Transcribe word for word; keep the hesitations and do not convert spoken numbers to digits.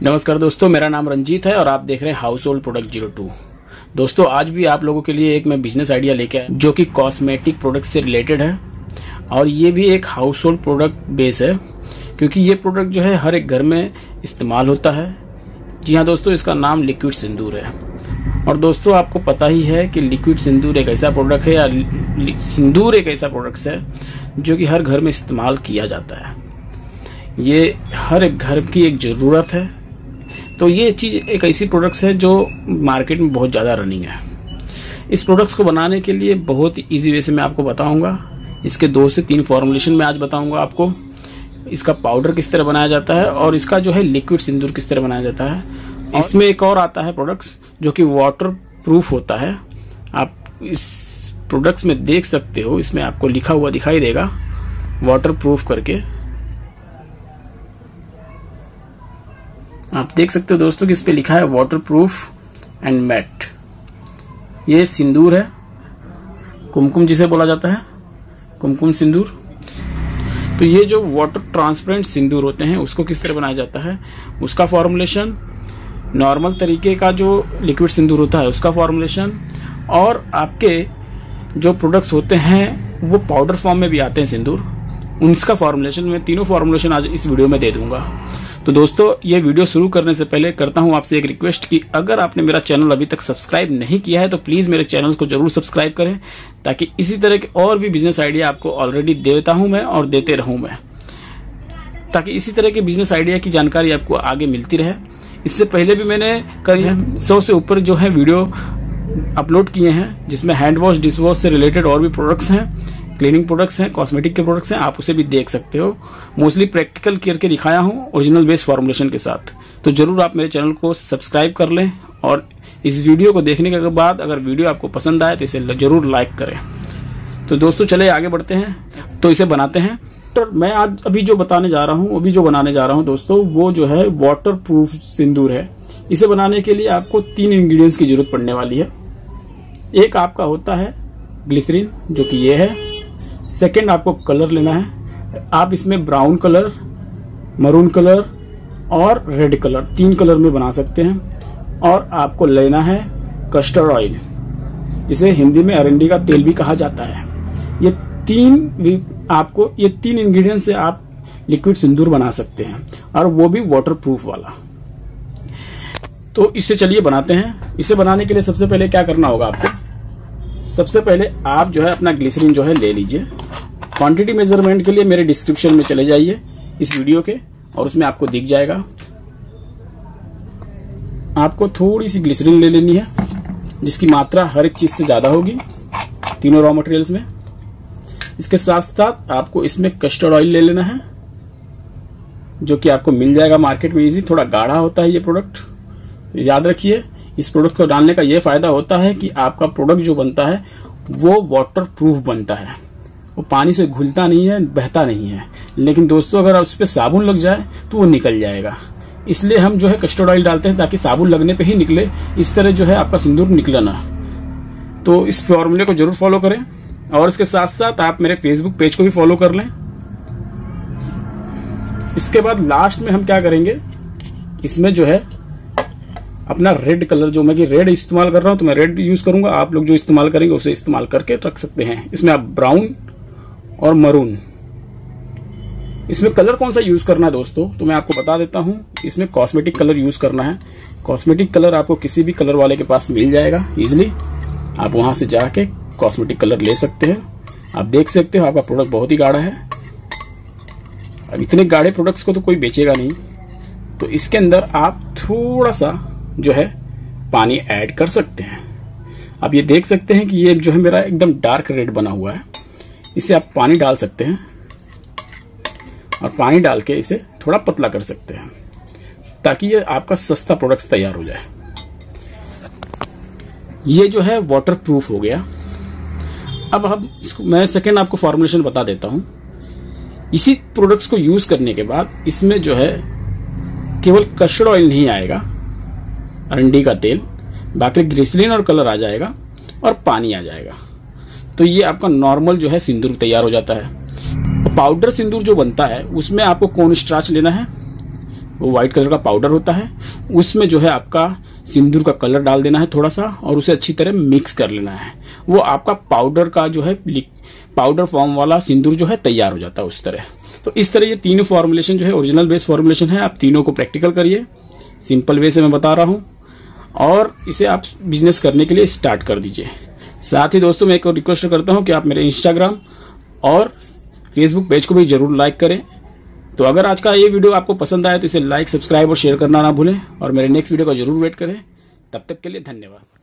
नमस्कार दोस्तों, मेरा नाम रंजीत है और आप देख रहे हैं household product zero two. दोस्तों आज भी आप लोगों के लिए एक मैं बिजनेस आइडिया लेके आया जो कि कॉस्मेटिक प्रोडक्ट से रिलेटेड है और ये भी एक हाउस होल्ड प्रोडक्ट बेस है क्योंकि ये प्रोडक्ट जो है हर एक घर में इस्तेमाल होता है। जी हाँ दोस्तों, इसका नाम लिक्विड सिंदूर है। और दोस्तों आपको पता ही है कि लिक्विड सिंदूर एक ऐसा प्रोडक्ट है या सिंदूर एक ऐसा प्रोडक्ट है जो कि हर घर में इस्तेमाल किया जाता है। ये हर एक घर की एक ज़रूरत है। तो ये चीज़ एक ऐसी प्रोडक्ट्स है जो मार्केट में बहुत ज़्यादा रनिंग है। इस प्रोडक्ट्स को बनाने के लिए बहुत इजी वे से मैं आपको बताऊंगा। इसके दो से तीन फॉर्मुलेशन में आज बताऊंगा आपको। इसका पाउडर किस तरह बनाया जाता है और इसका जो है लिक्विड सिंदूर किस तरह बनाया जाता है। इसमें एक और आता है प्रोडक्ट्स जो कि वाटर प्रूफ होता है। आप इस प्रोडक्ट्स में देख सकते हो, इसमें आपको लिखा हुआ दिखाई देगा वाटर प्रूफ करके। आप देख सकते हो दोस्तों कि इस पे लिखा है वाटर प्रूफ एंड मैट। ये सिंदूर है, कुमकुम जिसे बोला जाता है, कुमकुम सिंदूर। तो ये जो वाटर ट्रांसपेरेंट सिंदूर होते हैं उसको किस तरह बनाया जाता है, उसका फॉर्मुलेशन, नॉर्मल तरीके का जो लिक्विड सिंदूर होता है उसका फॉर्मुलेशन, और आपके जो प्रोडक्ट्स होते हैं वो पाउडर फॉर्म में भी आते हैं सिंदूर, उनका फॉर्मुलेशन, मैं तीनों फॉर्मुलेशन आज इस वीडियो में दे दूंगा। तो दोस्तों ये वीडियो शुरू करने से पहले करता हूं आपसे एक रिक्वेस्ट कि अगर आपने मेरा चैनल अभी तक सब्सक्राइब नहीं किया है तो प्लीज़ मेरे चैनल को जरूर सब्सक्राइब करें ताकि इसी तरह के और भी बिजनेस आइडिया आपको ऑलरेडी देता हूं मैं और देते रहूं मैं, ताकि इसी तरह के बिजनेस आइडिया की जानकारी आपको आगे मिलती रहे। इससे पहले भी मैंने कई है सौ से ऊपर जो है वीडियो अपलोड किए हैं जिसमें हैंड वॉश, डिश वॉश से रिलेटेड और भी प्रोडक्ट्स हैं, क्लीनिंग प्रोडक्ट्स हैं, कॉस्मेटिक के प्रोडक्ट्स हैं, आप उसे भी देख सकते हो। मोस्टली प्रैक्टिकल करके दिखाया हूं ओरिजिनल बेस फॉर्मुलेशन के साथ। तो जरूर आप मेरे चैनल को सब्सक्राइब कर लें और इस वीडियो को देखने के बाद अगर वीडियो आपको पसंद आए तो इसे जरूर लाइक करें। तो दोस्तों चले आगे बढ़ते हैं, तो इसे बनाते हैं। तो मैं आज अभी जो बताने जा रहा हूँ अभी जो बनाने जा रहा हूँ दोस्तों वो जो है वाटर प्रूफ सिंदूर है। इसे बनाने के लिए आपको तीन इंग्रेडिएंट्स की जरूरत पड़ने वाली है। एक आपका होता है ग्लिसरीन जो कि ये है। सेकेंड आपको कलर लेना है। आप इसमें ब्राउन कलर, मरून कलर और रेड कलर, तीन कलर में बना सकते हैं। और आपको लेना है कस्टर्ड ऑयल जिसे हिंदी में अरंडी का तेल भी कहा जाता है। ये तीन आपको ये तीन इंग्रेडिएंट से आप लिक्विड सिंदूर बना सकते हैं और वो भी वाटर प्रूफ वाला। तो इससे चलिए बनाते हैं। इसे बनाने के लिए सबसे पहले क्या करना होगा आपको, सबसे पहले आप जो है अपना ग्लिसरीन जो है ले लीजिए। क्वांटिटी मेजरमेंट के लिए मेरे डिस्क्रिप्शन में चले जाइए इस वीडियो के और उसमें आपको दिख जाएगा। आपको थोड़ी सी ग्लिसरीन ले लेनी है जिसकी मात्रा हर एक चीज से ज्यादा होगी तीनों रॉ मटेरियल्स में। इसके साथ साथ आपको इसमें कस्टर्ड ऑयल ले लेना है जो कि आपको मिल जाएगा मार्केट में इजी। थोड़ा गाढ़ा होता है ये प्रोडक्ट, याद रखिए। इस प्रोडक्ट को डालने का ये फायदा होता है कि आपका प्रोडक्ट जो बनता है वो वाटर प्रूफ बनता है, वो पानी से घुलता नहीं है, बहता नहीं है। लेकिन दोस्तों अगर उस पर साबुन लग जाए तो वो निकल जाएगा। इसलिए हम जो है कस्टर्ड ऑयल डालते हैं ताकि साबुन लगने पे ही निकले, इस तरह जो है आपका सिंदूर निकला ना। तो इस फॉर्मूले को जरूर फॉलो करें और इसके साथ साथ आप मेरे फेसबुक पेज को भी फॉलो कर लें। इसके बाद लास्ट में हम क्या करेंगे, इसमें जो है अपना रेड कलर, जो मैं कि रेड इस्तेमाल कर रहा हूं तो मैं रेड यूज करूंगा, आप लोग जो इस्तेमाल करेंगे उसे इस्तेमाल करके रख सकते हैं। इसमें आप ब्राउन और मरून, इसमें कलर कौन सा यूज करना है दोस्तों तो मैं आपको बता देता हूं। इसमें कॉस्मेटिक कलर यूज करना है। कॉस्मेटिक कलर आपको किसी भी कलर वाले के पास मिल जाएगा इजिली, आप वहां से जाके कॉस्मेटिक कलर ले सकते हैं। आप देख सकते हो आपका प्रोडक्ट बहुत ही गाढ़ा है। अब इतने गाढ़े प्रोडक्ट्स को तो कोई बेचेगा नहीं, तो इसके अंदर आप थोड़ा सा जो है पानी ऐड कर सकते हैं। आप ये देख सकते हैं कि ये जो है मेरा एकदम डार्क रेड बना हुआ है। इसे आप पानी डाल सकते हैं और पानी डाल के इसे थोड़ा पतला कर सकते हैं ताकि ये आपका सस्ता प्रोडक्ट तैयार हो जाए। ये जो है वाटर प्रूफ हो गया। अब हम इसको मैं सेकेंड आपको फॉर्मुलेशन बता देता हूं। इसी प्रोडक्ट्स को यूज करने के बाद इसमें जो है केवल कस्टर्ड ऑयल नहीं आएगा, अरंडी का तेल, बाकी ग्लिसरीन और कलर आ जाएगा और पानी आ जाएगा। तो ये आपका नॉर्मल जो है सिंदूर तैयार हो जाता है। तो पाउडर सिंदूर जो बनता है उसमें आपको कॉर्न स्टार्च लेना है, वो व्हाइट कलर का पाउडर होता है, उसमें जो है आपका सिंदूर का कलर डाल देना है थोड़ा सा और उसे अच्छी तरह मिक्स कर लेना है। वो आपका पाउडर का जो है पाउडर फॉर्म वाला सिंदूर जो है तैयार हो जाता है उस तरह। तो इस तरह ये तीनों फॉर्मुलेशन जो है ओरिजिनल बेस फॉर्मुलेशन है। आप तीनों को प्रैक्टिकल करिए, सिंपल वे से मैं बता रहा हूँ, और इसे आप बिजनेस करने के लिए स्टार्ट कर दीजिए। साथ ही दोस्तों मैं एक और रिक्वेस्ट करता हूँ कि आप मेरे इंस्टाग्राम और फेसबुक पेज को भी जरूर लाइक करें। तो अगर आज का ये वीडियो आपको पसंद आए तो इसे लाइक, सब्सक्राइब और शेयर करना ना भूलें, और मेरे नेक्स्ट वीडियो का जरूर वेट करें। तब तक के लिए धन्यवाद।